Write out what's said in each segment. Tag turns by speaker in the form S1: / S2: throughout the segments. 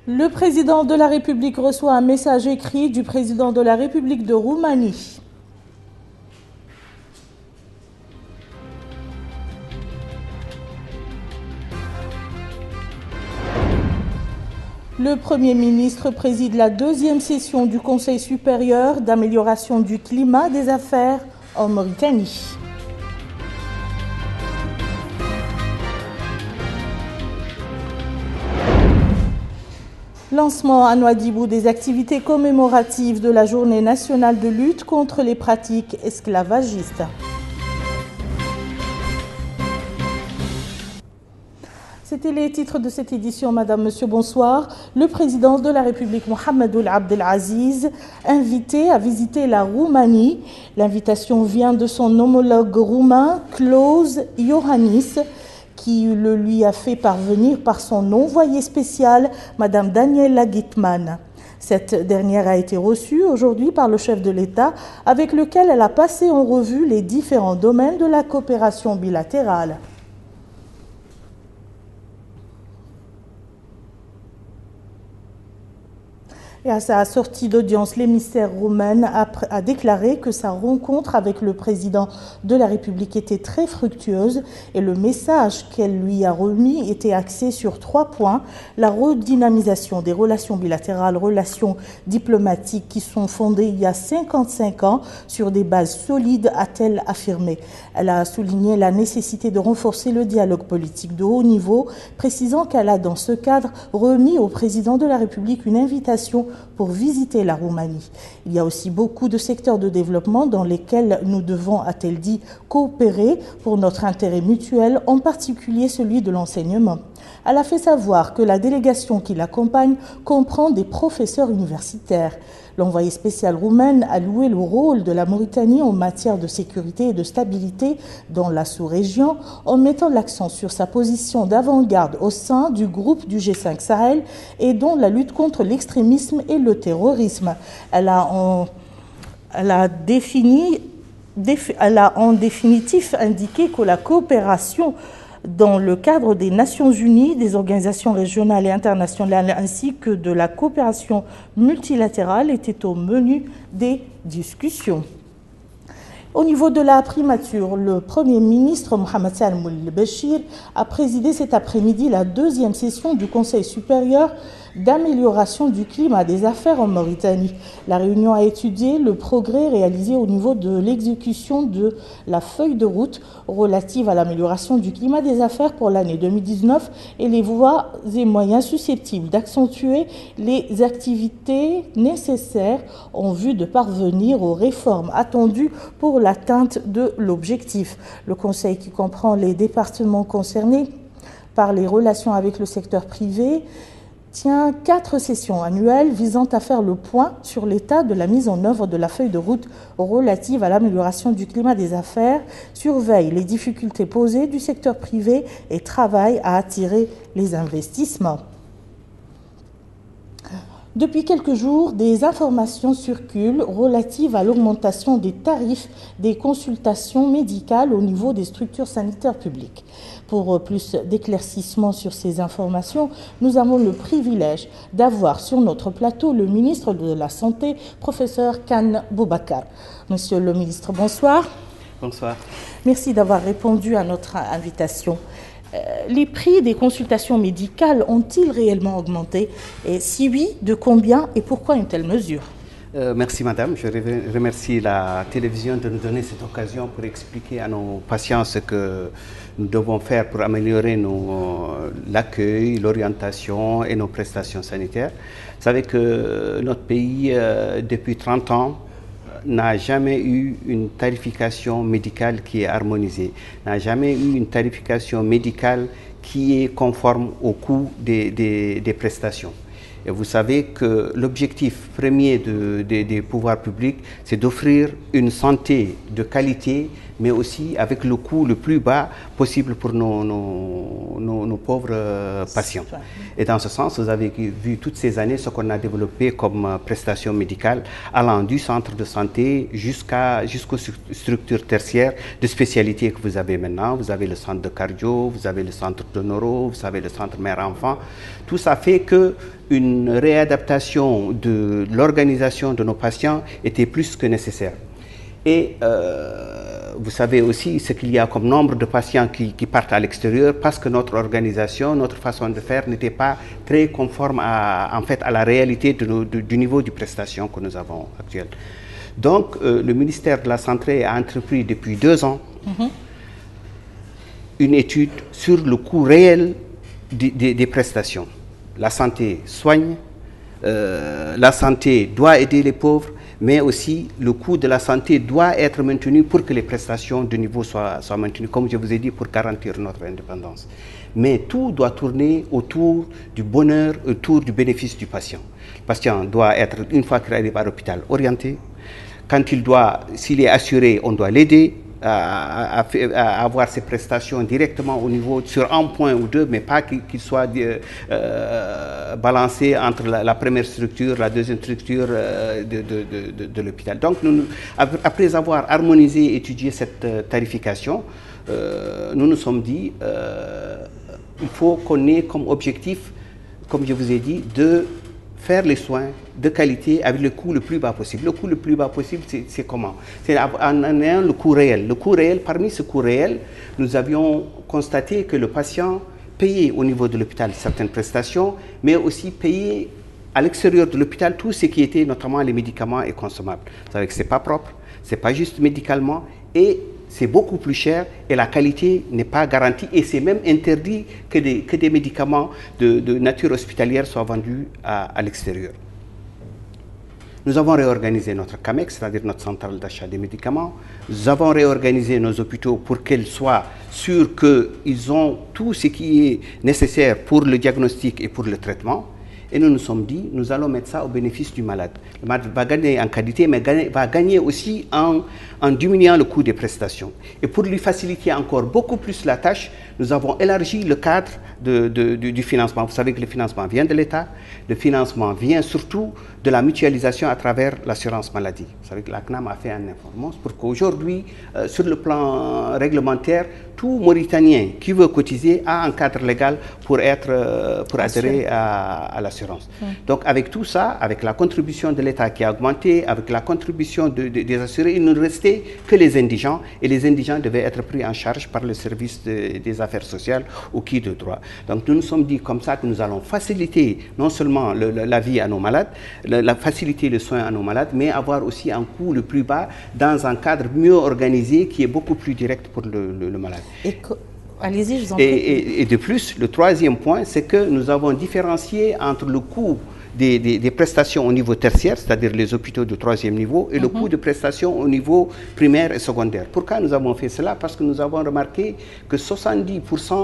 S1: Le président de la République reçoit un message écrit du président de la République de Roumanie. Le Premier ministre préside la deuxième session du Conseil supérieur d'amélioration du climat des affaires en Mauritanie. Lancement à Nouadhibou des activités commémoratives de la Journée nationale de lutte contre les pratiques esclavagistes. C'était les titres de cette édition. Madame, Monsieur, bonsoir. Le président de la République, Mohamed Ould Abdelaziz, invité à visiter la Roumanie. L'invitation vient de son homologue roumain, Klaus Iohannis, qui le lui a fait parvenir par son envoyé spécial, Madame Daniela Guitman. Cette dernière a été reçue aujourd'hui par le chef de l'État, avec lequel elle a passé en revue les différents domaines de la coopération bilatérale. Et à sa sortie d'audience, l'émissaire roumaine a déclaré que sa rencontre avec le président de la République était très fructueuse et le message qu'elle lui a remis était axé sur 3 points. La redynamisation des relations bilatérales, relations diplomatiques qui sont fondées il y a 55 ans sur des bases solides, a-t-elle affirmé. Elle a souligné la nécessité de renforcer le dialogue politique de haut niveau, précisant qu'elle a dans ce cadre remis au président de la République une invitation pour visiter la Roumanie. Il y a aussi beaucoup de secteurs de développement dans lesquels nous devons, a-t-elle dit, coopérer pour notre intérêt mutuel, en particulier celui de l'enseignement. Elle a fait savoir que la délégation qui l'accompagne comprend des professeurs universitaires. L'envoyé spécial roumain a loué le rôle de la Mauritanie en matière de sécurité et de stabilité dans la sous-région, en mettant l'accent sur sa position d'avant-garde au sein du groupe du G5 Sahel et dans la lutte contre l'extrémisme et le terrorisme. Elle a en définitive indiqué que la coopération dans le cadre des Nations Unies, des organisations régionales et internationales, ainsi que de la coopération multilatérale était au menu des discussions. Au niveau de la primature, le Premier ministre Mohamed Salem El-Béchir a présidé cet après-midi la deuxième session du Conseil supérieur d'amélioration du climat des affaires en Mauritanie. La réunion a étudié le progrès réalisé au niveau de l'exécution de la feuille de route relative à l'amélioration du climat des affaires pour l'année 2019 et les voies et moyens susceptibles d'accentuer les activités nécessaires en vue de parvenir aux réformes attendues pour l'atteinte de l'objectif. Le Conseil, qui comprend les départements concernés par les relations avec le secteur privé, tient 4 sessions annuelles visant à faire le point sur l'état de la mise en œuvre de la feuille de route relative à l'amélioration du climat des affaires, surveille les difficultés posées du secteur privé et travaille à attirer les investissements. Depuis quelques jours, des informations circulent relatives à l'augmentation des tarifs des consultations médicales au niveau des structures sanitaires publiques. Pour plus d'éclaircissements sur ces informations, nous avons le privilège d'avoir sur notre plateau le ministre de la Santé, professeur Kane Boubacar. Monsieur le ministre, bonsoir.
S2: Bonsoir.
S1: Merci d'avoir répondu à notre invitation. Les prix des consultations médicales ont-ils réellement augmenté? Et si oui, de combien et pourquoi une telle mesure?
S2: Merci madame, je remercie la télévision de nous donner cette occasion pour expliquer à nos patients ce que nous devons faire pour améliorer l'accueil, l'orientation et nos prestations sanitaires. Vous savez que notre pays, depuis 30 ans, n'a jamais eu une tarification médicale qui est harmonisée, n'a jamais eu une tarification médicale qui est conforme au coût des prestations. Et vous savez que l'objectif premier des pouvoirs publics, c'est d'offrir une santé de qualité, mais aussi avec le coût le plus bas possible pour nos pauvres patients. Et dans ce sens, vous avez vu toutes ces années ce qu'on a développé comme prestations médicales, allant du centre de santé jusqu'aux structures tertiaires de spécialité que vous avez maintenant. Vous avez le centre de cardio, vous avez le centre de neuro, vous avez le centre mère-enfant. Tout ça fait qu'une réadaptation de l'organisation de nos patients était plus que nécessaire. Et vous savez aussi ce qu'il y a comme nombre de patients qui partent à l'extérieur parce que notre organisation, notre façon de faire n'était pas très conforme en fait, à la réalité du niveau de prestation que nous avons actuel. Donc, le ministère de la Santé a entrepris depuis 2 ans une étude sur le coût réel des prestations. La santé soigne, la santé doit aider les pauvres, mais aussi le coût de la santé doit être maintenu pour que les prestations de niveau soient maintenues, comme je vous ai dit, pour garantir notre indépendance. Mais tout doit tourner autour du bonheur, autour du bénéfice du patient. Le patient doit être, une fois qu'il arrive à l'hôpital, orienté. Quand s'il est assuré, on doit l'aider à avoir ses prestations directement au niveau, sur un point ou deux, mais pas qu'il soit balancé entre la première structure, la deuxième structure de l'hôpital. Donc, après avoir harmonisé et étudié cette tarification, nous nous sommes dit il faut qu'on ait comme objectif, comme je vous ai dit, de faire les soins de qualité avec le coût le plus bas possible. Le coût le plus bas possible, c'est comment? C'est en ayant le coût réel. Le coût réel, parmi ce coût réel, nous avions constaté que le patient payait au niveau de l'hôpital certaines prestations, mais aussi payait à l'extérieur de l'hôpital tout ce qui était notamment les médicaments et consommables. Vous savez que ce n'est pas propre, ce n'est pas juste médicalement, et c'est beaucoup plus cher et la qualité n'est pas garantie et c'est même interdit que des médicaments de nature hospitalière soient vendus à l'extérieur. Nous avons réorganisé notre CAMEX, c'est-à-dire notre centrale d'achat des médicaments. Nous avons réorganisé nos hôpitaux pour qu'ils soient sûrs qu'ils ont tout ce qui est nécessaire pour le diagnostic et pour le traitement. Et nous nous sommes dit, nous allons mettre ça au bénéfice du malade. Le malade va gagner en qualité, mais va gagner aussi en diminuant le coût des prestations. Et pour lui faciliter encore beaucoup plus la tâche, nous avons élargi le cadre du financement. Vous savez que le financement vient de l'État, le financement vient surtout de la mutualisation à travers l'assurance maladie. Vous savez que la CNAM a fait un effort pour qu'aujourd'hui, sur le plan réglementaire, tout Mauritanien qui veut cotiser a un cadre légal pour adhérer à l'assurance. Donc avec tout ça, avec la contribution de l'État qui a augmenté, avec la contribution des assurés, il ne restait que les indigents et les indigents devaient être pris en charge par le service des affaires sociales ou qui de droit. Donc nous nous sommes dit comme ça que nous allons faciliter non seulement la vie à nos malades, faciliter le soin à nos malades, mais avoir aussi un coût le plus bas dans un cadre mieux organisé qui est beaucoup plus direct pour le malade.
S1: Allez-y, je vous en prie.
S2: Et de plus, le troisième point, c'est que nous avons différencié entre le coût des prestations au niveau tertiaire, c'est-à-dire les hôpitaux de 3e niveau, et le coût de prestations au niveau primaire et secondaire. Pourquoi nous avons fait cela? Parce que nous avons remarqué que 70%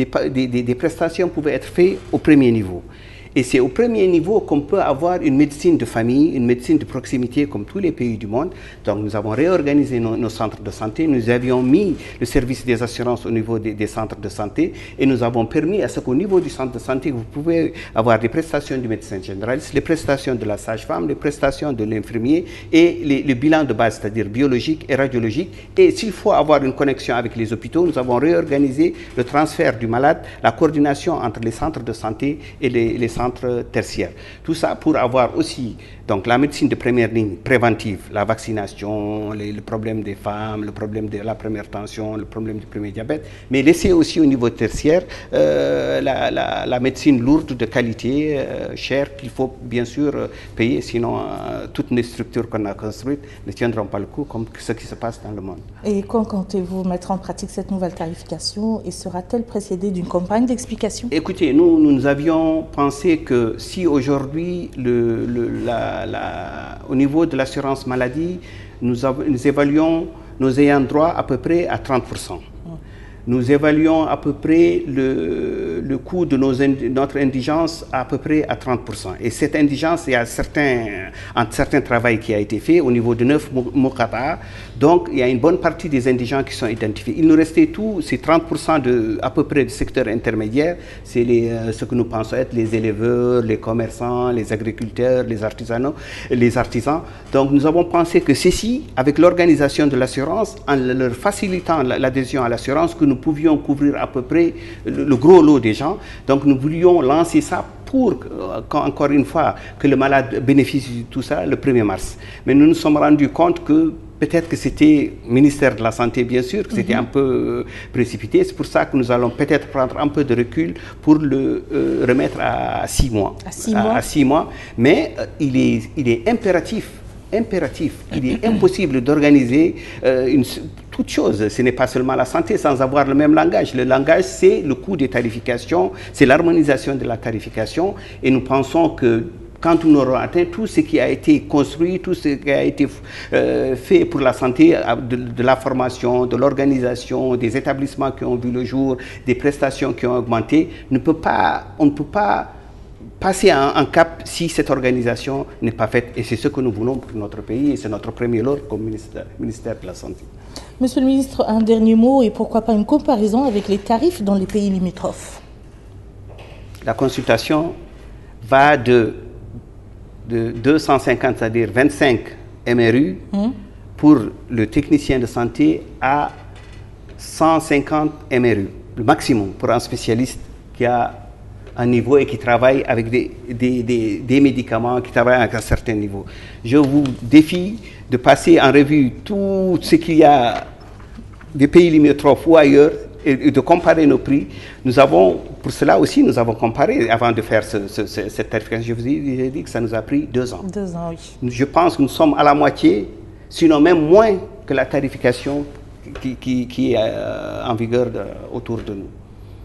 S2: des prestations pouvaient être faites au premier niveau. Et c'est au premier niveau qu'on peut avoir une médecine de famille, une médecine de proximité comme tous les pays du monde. Donc nous avons réorganisé nos centres de santé, nous avions mis le service des assurances au niveau des centres de santé et nous avons permis à ce qu'au niveau du centre de santé, vous pouvez avoir des prestations du médecin généraliste, les prestations de la sage-femme, les prestations de l'infirmier et les bilans de base, c'est-à-dire biologique et radiologique. Et s'il faut avoir une connexion avec les hôpitaux, nous avons réorganisé le transfert du malade, la coordination entre les centres de santé et les centres tertiaires. Tout ça pour avoir aussi donc, la médecine de première ligne préventive, la vaccination, le problème des femmes, le problème de la première tension, le problème du premier diabète, mais laisser aussi au niveau tertiaire la médecine lourde de qualité, chère, qu'il faut bien sûr payer, sinon toutes les structures qu'on a construites ne tiendront pas le coup comme ce qui se passe dans le monde.
S1: Et quand comptez-vous mettre en pratique cette nouvelle tarification et sera-t-elle précédée d'une campagne d'explication?
S2: Écoutez, nous avions pensé que si aujourd'hui, au niveau de l'assurance maladie, nous évaluons nos ayants droit à peu près à 30%. nous évaluons à peu près le coût de notre indigence à peu près à 30%. Et cette indigence, il y a un certain travail qui a été fait au niveau de 9 Moukata. Donc, il y a une bonne partie des indigents qui sont identifiés. Il nous restait tout, c'est 30% à peu près du secteur intermédiaire. C'est ce que nous pensons être les éleveurs, les commerçants, les agriculteurs, les artisans. Donc, nous avons pensé que ceci, avec l'organisation de l'assurance, en leur facilitant l'adhésion à l'assurance, que nous pouvions couvrir à peu près le gros lot des gens. Donc nous voulions lancer ça pour, encore une fois, que le malade bénéficie de tout ça le 1er mars. Mais nous nous sommes rendus compte que peut-être que c'était ministère de la Santé, bien sûr, que c'était un peu précipité. C'est pour ça que nous allons peut-être prendre un peu de recul pour le remettre à 6 mois. À 6 mois. Mais il est impératif, il est impossible d'organiser toute chose. Ce n'est pas seulement la santé sans avoir le même langage. Le langage, c'est le coût des tarifications, c'est l'harmonisation de la tarification. Et nous pensons que quand nous aurons atteint tout ce qui a été construit, tout ce qui a été fait pour la santé, de la formation, de l'organisation, des établissements qui ont vu le jour, des prestations qui ont augmenté, on ne peut pas passer un cap si cette organisation n'est pas faite. Et c'est ce que nous voulons pour notre pays et c'est notre premier ordre comme ministère de la Santé.
S1: Monsieur le ministre, un dernier mot et pourquoi pas une comparaison avec les tarifs dans les pays limitrophes?
S2: La consultation va de 250, c'est-à-dire 25 MRU pour le technicien de santé à 150 MRU, le maximum pour un spécialiste qui a un niveau et qui travaille avec des médicaments, qui travaille avec un certain niveau. Je vous défie de passer en revue tout ce qu'il y a des pays limitrophes ou ailleurs et de comparer nos prix. Pour cela aussi, nous avons comparé avant de faire cette tarification. Je vous ai dit que ça nous a pris 2 ans.
S1: 2 ans, oui.
S2: Je pense que nous sommes à la moitié, sinon même moins que la tarification qui est en vigueur autour de nous.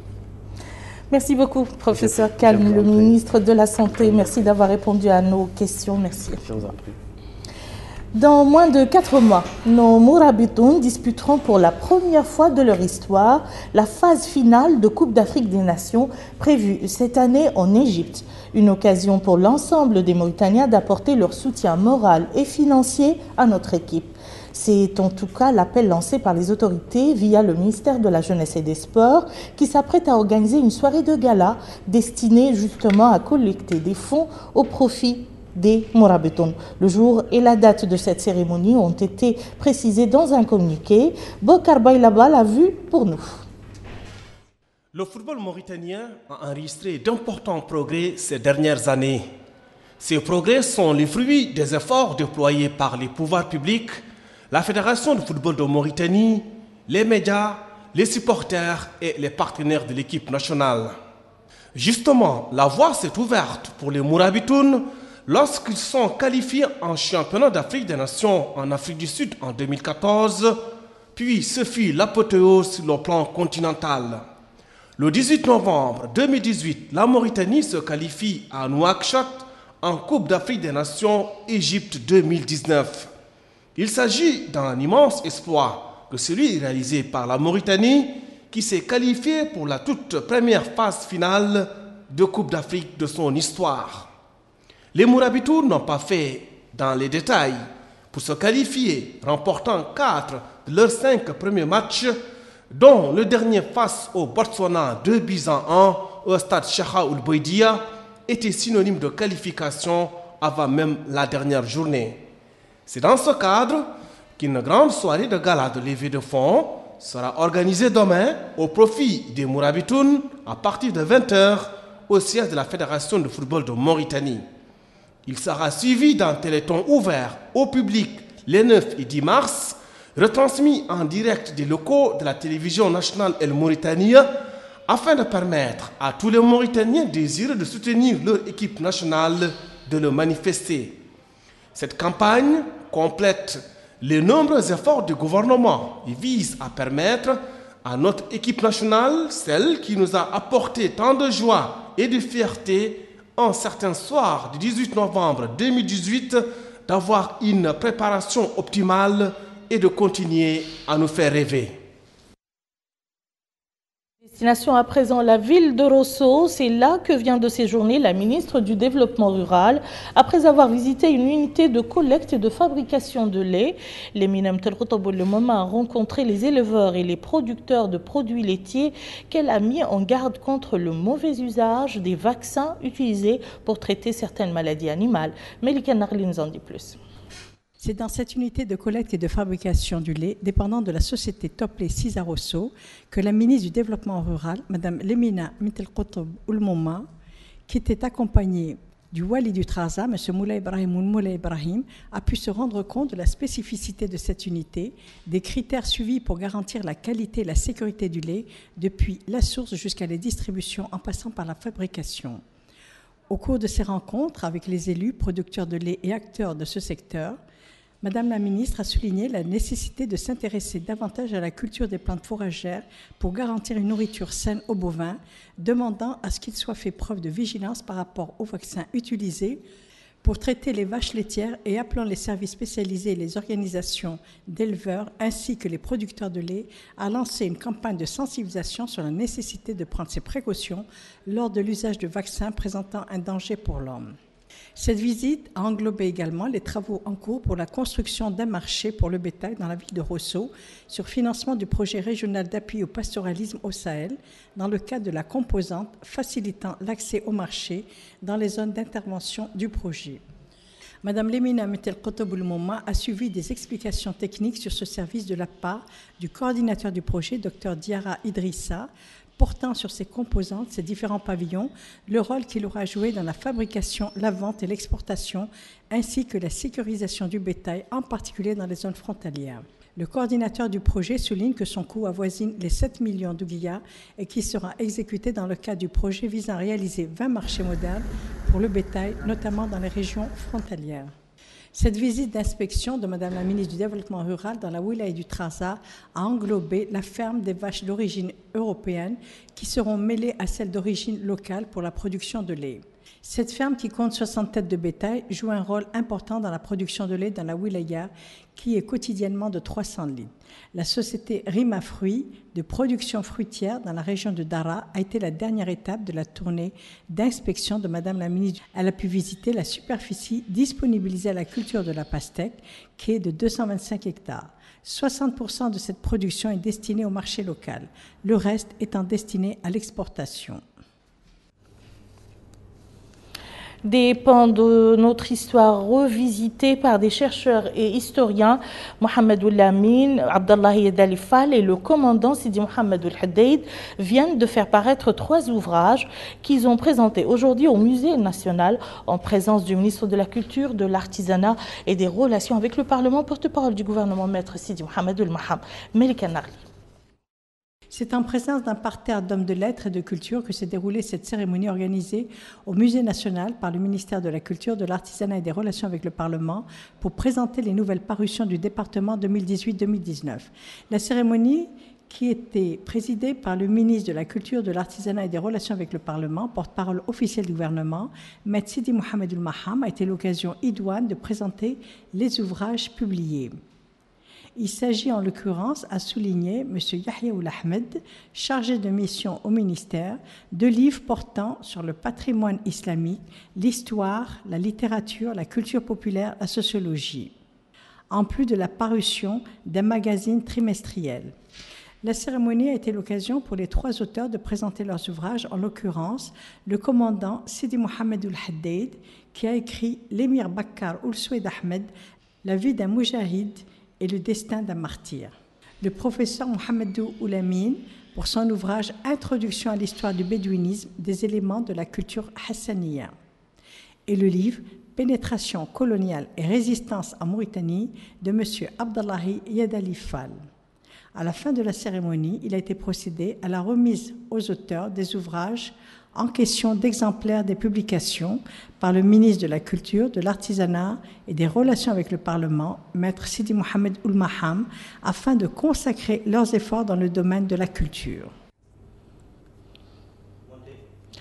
S1: Merci beaucoup, professeur Kane, le ministre de la Santé. Merci d'avoir répondu à nos questions. Merci.
S2: Je vous en prie.
S1: Dans moins de 4 mois, nos Mourabitoun disputeront pour la première fois de leur histoire la phase finale de Coupe d'Afrique des Nations prévue cette année en Égypte. Une occasion pour l'ensemble des Mauritaniens d'apporter leur soutien moral et financier à notre équipe. C'est en tout cas l'appel lancé par les autorités via le ministère de la Jeunesse et des Sports qui s'apprête à organiser une soirée de gala destinée justement à collecter des fonds au profit des Mourabitoun. Le jour et la date de cette cérémonie ont été précisés dans un communiqué. Bokar Baylaba l'a vu pour nous.
S3: Le football mauritanien a enregistré d'importants progrès ces dernières années. Ces progrès sont les fruits des efforts déployés par les pouvoirs publics, la Fédération de football de Mauritanie, les médias, les supporters et les partenaires de l'équipe nationale. Justement, la voie s'est ouverte pour les Mourabitoun lorsqu'ils sont qualifiés en championnat d'Afrique des Nations en Afrique du Sud en 2014, puis ce fut l'apothéose sur le plan continental. Le 18 novembre 2018, la Mauritanie se qualifie à Nouakchott en Coupe d'Afrique des Nations Égypte 2019. Il s'agit d'un immense exploit que celui réalisé par la Mauritanie qui s'est qualifiée pour la toute première phase finale de Coupe d'Afrique de son histoire. Les Mourabitoun n'ont pas fait dans les détails pour se qualifier, remportant 4 de leurs 5 premiers matchs, dont le dernier face au Botswana 2-1 au stade Cheikha Ould Bouidia était synonyme de qualification avant même la dernière journée. C'est dans ce cadre qu'une grande soirée de gala de levée de fonds sera organisée demain au profit des Mourabitoun à partir de 20 h au siège de la Fédération de football de Mauritanie. Il sera suivi d'un téléthon ouvert au public les 9 et 10 mars, retransmis en direct des locaux de la télévision nationale El Mauritania, afin de permettre à tous les Mauritaniens désireux de soutenir leur équipe nationale de le manifester. Cette campagne complète les nombreux efforts du gouvernement et vise à permettre à notre équipe nationale, celle qui nous a apporté tant de joie et de fierté en certains soirs du 18 novembre 2018, d'avoir une préparation optimale et de continuer à nous faire rêver.
S1: Destination à présent la ville de Rosso, c'est là que vient de séjourner la ministre du Développement rural. Après avoir visité une unité de collecte et de fabrication de lait, l'Emina Mtelkotoboul a rencontré les éleveurs et les producteurs de produits laitiers qu'elle a mis en garde contre le mauvais usage des vaccins utilisés pour traiter certaines maladies animales. Melika Narli nous en dit plus.
S4: C'est dans cette unité de collecte et de fabrication du lait, dépendant de la société Top Lait 6 à Rosso, que la ministre du Développement rural, Mme Lemina Mtelkotob Oulmouma, qui était accompagnée du Wali du Trarza, M. Moulay Ibrahim, a pu se rendre compte de la spécificité de cette unité, des critères suivis pour garantir la qualité et la sécurité du lait, depuis la source jusqu'à la distribution en passant par la fabrication. Au cours de ces rencontres avec les élus, producteurs de lait et acteurs de ce secteur, Madame la ministre a souligné la nécessité de s'intéresser davantage à la culture des plantes fourragères pour garantir une nourriture saine aux bovins, demandant à ce qu'il soit fait preuve de vigilance par rapport aux vaccins utilisés pour traiter les vaches laitières et appelant les services spécialisés et les organisations d'éleveurs ainsi que les producteurs de lait à lancer une campagne de sensibilisation sur la nécessité de prendre ces précautions lors de l'usage de vaccins présentant un danger pour l'homme. Cette visite a englobé également les travaux en cours pour la construction d'un marché pour le bétail dans la ville de Rosso sur financement du projet régional d'appui au pastoralisme au Sahel dans le cadre de la composante facilitant l'accès au marché dans les zones d'intervention du projet. Madame Lemina Mtelkotob Oulmouma a suivi des explications techniques sur ce service de la part du coordinateur du projet, Dr Diara Idrissa, portant sur ses composantes, ses différents pavillons, le rôle qu'il aura joué dans la fabrication, la vente et l'exportation, ainsi que la sécurisation du bétail, en particulier dans les zones frontalières. Le coordinateur du projet souligne que son coût avoisine les 7 millions d'ouguiyas et qui sera exécuté dans le cadre du projet visant à réaliser 20 marchés modernes pour le bétail, notamment dans les régions frontalières. Cette visite d'inspection de Mme la ministre du Développement rural dans la wilaya du Trarza a englobé la ferme des vaches d'origine européenne qui seront mêlées à celles d'origine locale pour la production de lait. Cette ferme, qui compte 60 têtes de bétail, joue un rôle important dans la production de lait dans la wilaya, qui est quotidiennement de 300 litres. La société Rima Fruits, de production fruitière dans la région de Dara, a été la dernière étape de la tournée d'inspection de Madame la ministre. Elle a pu visiter la superficie disponibilisée à la culture de la pastèque, qui est de 225 hectares. 60% de cette production est destinée au marché local, le reste étant destiné à l'exportation.
S1: Des pans de notre histoire revisités par des chercheurs et historiens, Mohamed Oulamin, Abdallah Yedalifal et le commandant Sidi Mohamed Oulhaddeid viennent de faire paraître 3 ouvrages qu'ils ont présentés aujourd'hui au Musée national en présence du ministre de la Culture, de l'Artisanat et des Relations avec le Parlement, porte-parole du gouvernement, Maître Sidi Mohamed Oulmaham. Melika Narli.
S4: C'est en présence d'un parterre d'hommes de lettres et de culture que s'est déroulée cette cérémonie organisée au Musée national par le ministère de la Culture, de l'Artisanat et des Relations avec le Parlement pour présenter les nouvelles parutions du département 2018-2019. La cérémonie, qui était présidée par le ministre de la Culture, de l'Artisanat et des Relations avec le Parlement, porte-parole officiel du gouvernement, M. Sidi Mohamed Oulmaham, a été l'occasion idoine de présenter les ouvrages publiés. Il s'agit en l'occurrence, a souligné M. Yahya Ould Ahmed, chargé de mission au ministère, de livres portant sur le patrimoine islamique, l'histoire, la littérature, la culture populaire, la sociologie, en plus de la parution d'un magazine trimestriel. La cérémonie a été l'occasion pour les 3 auteurs de présenter leurs ouvrages, en l'occurrence le commandant Sidi Mohamed Oulhaddeid, qui a écrit L'émir Bakkar Ould Soued Ahmed, la vie d'un moujahid et le destin d'un martyr. Le professeur Mohamedou Oulamin, pour son ouvrage Introduction à l'histoire du bédouinisme, des éléments de la culture hassaniya. Et le livre Pénétration coloniale et résistance en Mauritanie de M. Abdallahi Yedalifal. À la fin de la cérémonie, il a été procédé à la remise aux auteurs des ouvrages en question d'exemplaires des publications par le ministre de la Culture, de l'Artisanat et des Relations avec le Parlement, Maître Sidi Mohamed Oulmaham, afin de consacrer leurs efforts dans le domaine de la culture.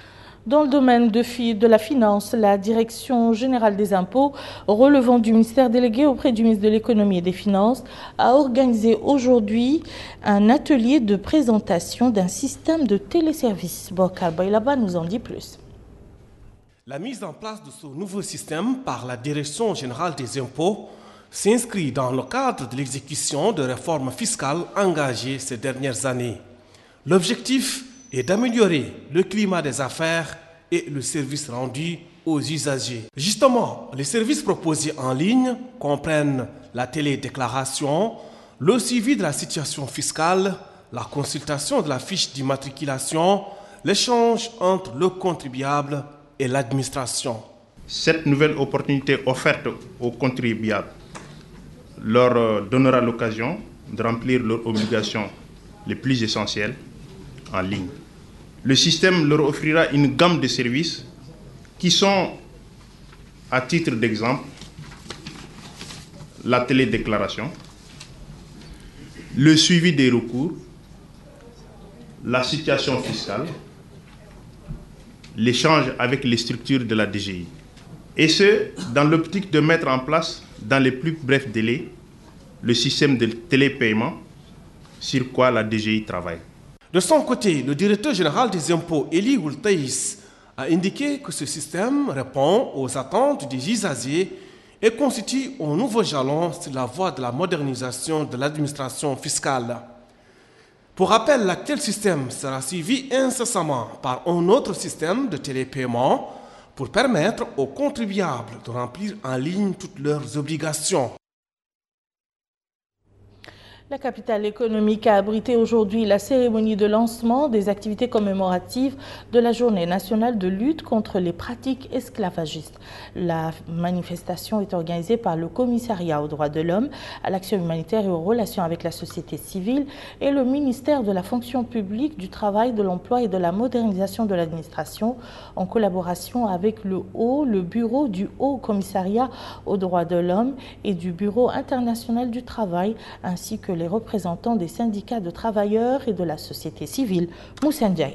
S1: Dans le domaine de la finance, la Direction générale des impôts, relevant du ministère délégué auprès du ministre de l'économie et des finances, a organisé aujourd'hui un atelier de présentation d'un système de téléservice. Bokar Bailaba nous en dit plus.
S3: La mise en place de ce nouveau système par la Direction générale des impôts s'inscrit dans le cadre de l'exécution de réformes fiscales engagées ces dernières années. L'objectif est d'améliorer le climat des affaires et le service rendu aux usagers. Justement, les services proposés en ligne comprennent la télédéclaration, le suivi de la situation fiscale, la consultation de la fiche d'immatriculation, l'échange entre le contribuable et l'administration.
S5: Cette nouvelle opportunité offerte aux contribuables leur donnera l'occasion de remplir leurs obligations les plus essentielles en ligne. Le système leur offrira une gamme de services qui sont, à titre d'exemple, la télédéclaration, le suivi des recours, la situation fiscale, l'échange avec les structures de la DGI. Et ce, dans l'optique de mettre en place, dans les plus brefs délais, le système de télépaiement sur quoi la DGI travaille.
S3: De son côté, le directeur général des impôts, Eli Oultaïs, a indiqué que ce système répond aux attentes des usagers et constitue un nouveau jalon sur la voie de la modernisation de l'administration fiscale. Pour rappel, l'actuel système sera suivi incessamment par un autre système de télépaiement pour permettre aux contribuables de remplir en ligne toutes leurs obligations.
S1: La capitale économique a abrité aujourd'hui la cérémonie de lancement des activités commémoratives de la Journée nationale de lutte contre les pratiques esclavagistes. La manifestation est organisée par le Commissariat aux droits de l'homme, à l'action humanitaire et aux relations avec la société civile et le ministère de la fonction publique, du travail, de l'emploi et de la modernisation de l'administration, en collaboration avec le bureau du Haut Commissariat aux droits de l'homme et du Bureau international du travail, ainsi que les représentants des syndicats de travailleurs et de la société civile. Moussa Ndiaye.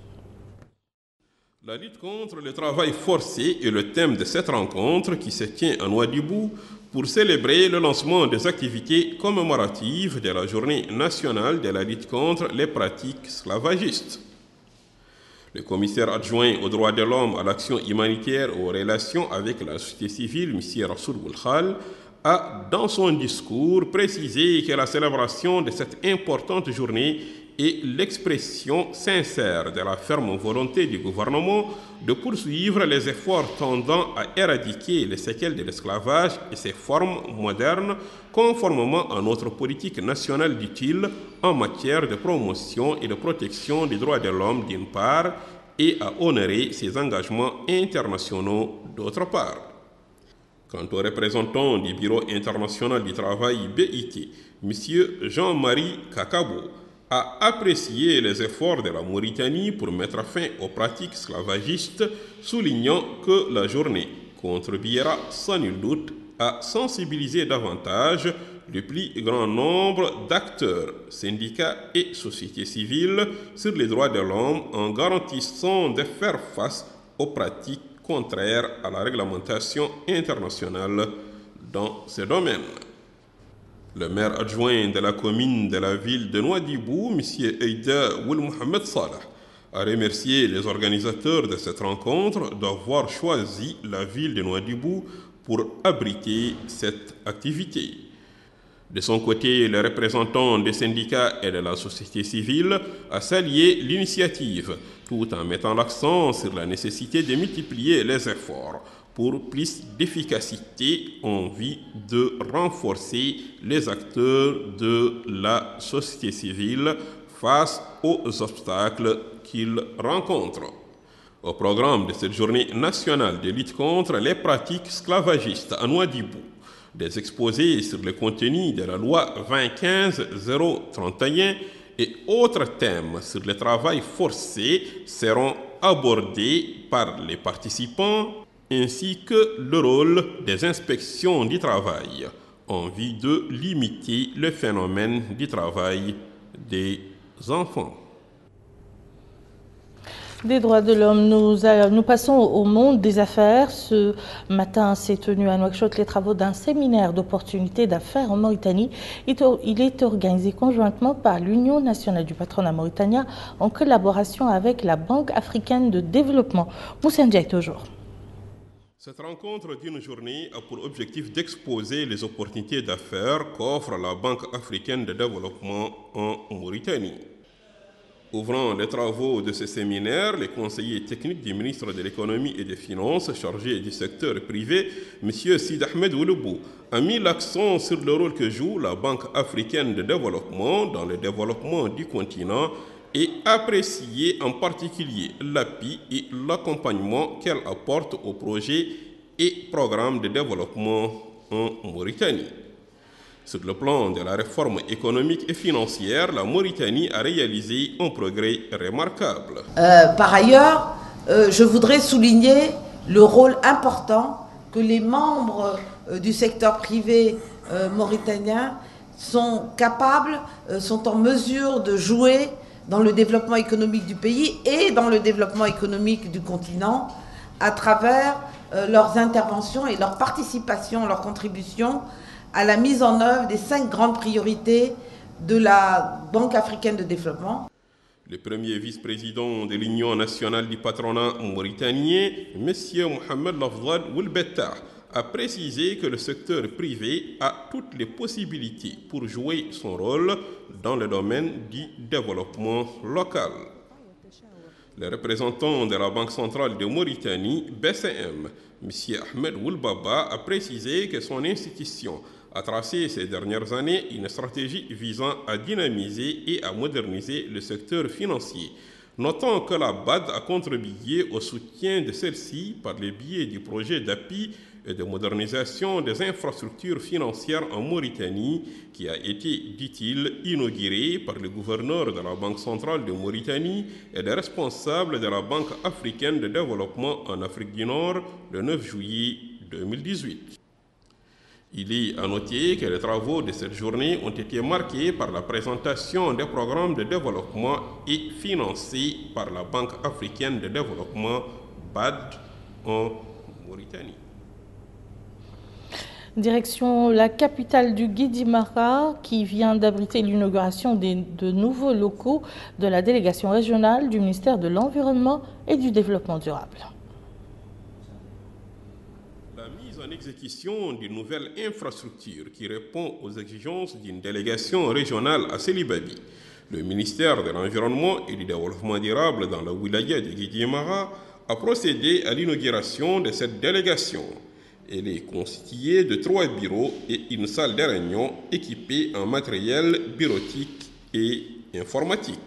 S6: La lutte contre le travail forcé est le thème de cette rencontre qui se tient à Nouadhibou pour célébrer le lancement des activités commémoratives de la Journée nationale de la lutte contre les pratiques esclavagistes. Le commissaire adjoint aux droits de l'homme, à l'action humanitaire et aux relations avec la société civile, M. Rassoul Boulkhal, a, dans son discours, précisé que la célébration de cette importante journée est l'expression sincère de la ferme volonté du gouvernement de poursuivre les efforts tendant à éradiquer les séquelles de l'esclavage et ses formes modernes, conformément à notre politique nationale utile en matière de promotion et de protection des droits de l'homme d'une part, et à honorer ses engagements internationaux d'autre part. Quant au représentant du Bureau international du travail BIT, M. Jean-Marie Kakabo, a apprécié les efforts de la Mauritanie pour mettre fin aux pratiques esclavagistes, soulignant que la journée contribuera sans nul doute à sensibiliser davantage le plus grand nombre d'acteurs, syndicats et sociétés civiles sur les droits de l'homme en garantissant de faire face aux pratiques contraires à la réglementation internationale dans ce domaine. Le maire adjoint de la commune de la ville de Nouadhibou, M. Eida Oul Mohamed Salah, a remercié les organisateurs de cette rencontre d'avoir choisi la ville de Nouadhibou pour abriter cette activité. De son côté, le représentant des syndicats et de la société civile a salué l'initiative, tout en mettant l'accent sur la nécessité de multiplier les efforts pour plus d'efficacité en vue de renforcer les acteurs de la société civile face aux obstacles qu'ils rencontrent. Au programme de cette journée nationale de lutte contre les pratiques esclavagistes à Nouadhibou, des exposés sur le contenu de la loi 2015-031 et autres thèmes sur le travail forcé seront abordés par les participants, ainsi que le rôle des inspections du travail en vue de limiter le phénomène du travail des enfants.
S1: Des droits de l'homme, nous passons au monde des affaires. Ce matin s'est tenu à Nouakchott les travaux d'un séminaire d'opportunités d'affaires en Mauritanie. Il est organisé conjointement par l'Union nationale du patronat mauritanien en collaboration avec la Banque africaine de développement. Moussa Ndiaye toujours.
S6: Cette rencontre d'une journée a pour objectif d'exposer les opportunités d'affaires qu'offre la Banque africaine de développement en Mauritanie. Ouvrant les travaux de ce séminaire, les conseillers techniques du ministre de l'économie et des finances chargé du secteur privé, M. Sid Ahmed Ouloubou, a mis l'accent sur le rôle que joue la Banque africaine de développement dans le développement du continent et apprécié en particulier l'appui et l'accompagnement qu'elle apporte aux projets et programmes de développement en Mauritanie. Sur le plan de la réforme économique et financière, la Mauritanie a réalisé un progrès remarquable.
S7: Par ailleurs, je voudrais souligner le rôle important que les membres du secteur privé mauritanien sont capables, sont en mesure de jouer dans le développement économique du pays et dans le développement économique du continent à travers leurs interventions et leur participation, leur contribution à la mise en œuvre des 5 grandes priorités de la Banque africaine de développement.
S6: Le premier vice-président de l'Union nationale du patronat mauritanien, M. Mohamed Lafdal Oulbettah, a précisé que le secteur privé a toutes les possibilités pour jouer son rôle dans le domaine du développement local. Le représentant de la Banque centrale de Mauritanie, BCM, M. Ahmed Oulbaba, a précisé que son institution a tracé ces dernières années une stratégie visant à dynamiser et à moderniser le secteur financier, notant que la BAD a contribué au soutien de celle-ci par le biais du projet d'appui et de modernisation des infrastructures financières en Mauritanie, qui a été, dit-il, inauguré par le gouverneur de la Banque centrale de Mauritanie et les responsables de la Banque africaine de développement en Afrique du Nord le 9 juillet 2018. Il est à noter que les travaux de cette journée ont été marqués par la présentation des programmes de développement et financés par la Banque africaine de développement BAD en Mauritanie.
S1: Direction la capitale du Guidimara qui vient d'abriter l'inauguration de nouveaux locaux de la délégation régionale du ministère de l'Environnement et du Développement durable.
S6: La mise en exécution d'une nouvelle infrastructure qui répond aux exigences d'une délégation régionale à Sélibabi. Le ministère de l'Environnement et du Développement durable dans la wilaya de Guidimara a procédé à l'inauguration de cette délégation. Elle est constituée de 3 bureaux et une salle de réunion équipée en matériel bureautique et informatique.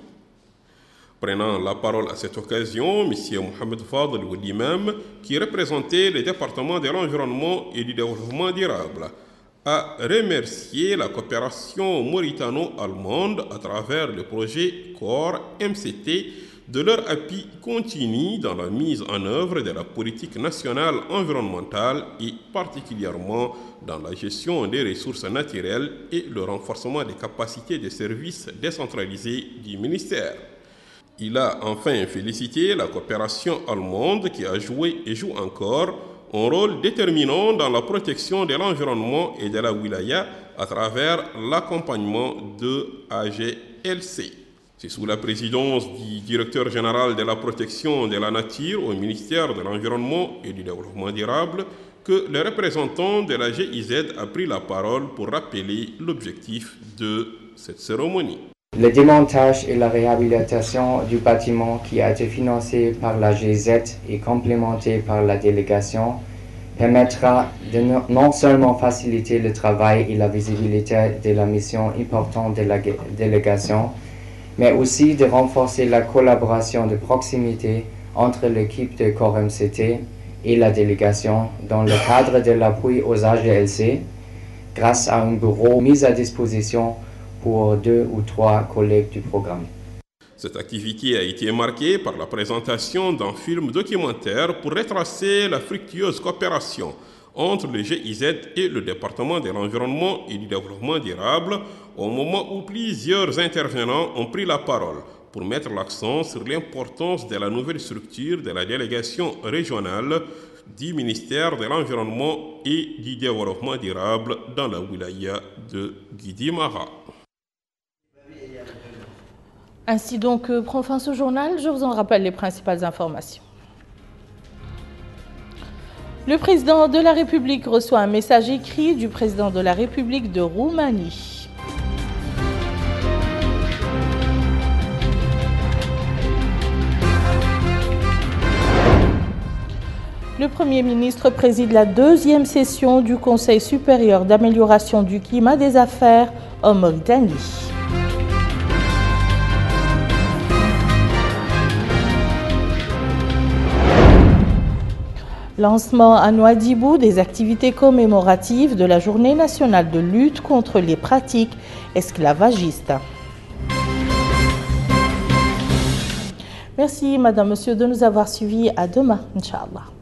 S6: Prenant la parole à cette occasion, M. Mohamed Fadl Oulimam, qui représentait le département de l'environnement et du développement durable, a remercié la coopération mauritano-allemande à travers le projet CORE MCT de leur appui continu dans la mise en œuvre de la politique nationale environnementale et particulièrement dans la gestion des ressources naturelles et le renforcement des capacités de services décentralisés du ministère. Il a enfin félicité la coopération allemande qui a joué et joue encore un rôle déterminant dans la protection de l'environnement et de la wilaya à travers l'accompagnement de AGLC. C'est sous la présidence du directeur général de la protection de la nature au ministère de l'Environnement et du Développement durable que le représentant de la GIZ a pris la parole pour rappeler l'objectif de cette cérémonie.
S8: Le démontage et la réhabilitation du bâtiment qui a été financé par la GIZ et complémenté par la délégation permettra de non seulement faciliter le travail et la visibilité de la mission importante de la délégation, mais aussi de renforcer la collaboration de proximité entre l'équipe de CORE MCT et la délégation dans le cadre de l'appui aux AGLC, grâce à un bureau mis à disposition pour 2 ou 3 collègues du programme.
S6: Cette activité a été marquée par la présentation d'un film documentaire pour retracer la fructueuse coopération entre le GIZ et le département de l'environnement et du développement durable au moment où plusieurs intervenants ont pris la parole pour mettre l'accent sur l'importance de la nouvelle structure de la délégation régionale du ministère de l'Environnement et du Développement durable dans la wilaya de Guidi-Mara.
S1: Ainsi donc prend fin ce journal. Je vous en rappelle les principales informations. Le président de la République reçoit un message écrit du président de la République de Roumanie. Le Premier ministre préside la deuxième session du Conseil supérieur d'amélioration du climat des affaires en Mauritanie. Lancement à Nouadhibou des activités commémoratives de la Journée nationale de lutte contre les pratiques esclavagistes. Merci, Madame, Monsieur, de nous avoir suivis. À demain, Inch'Allah.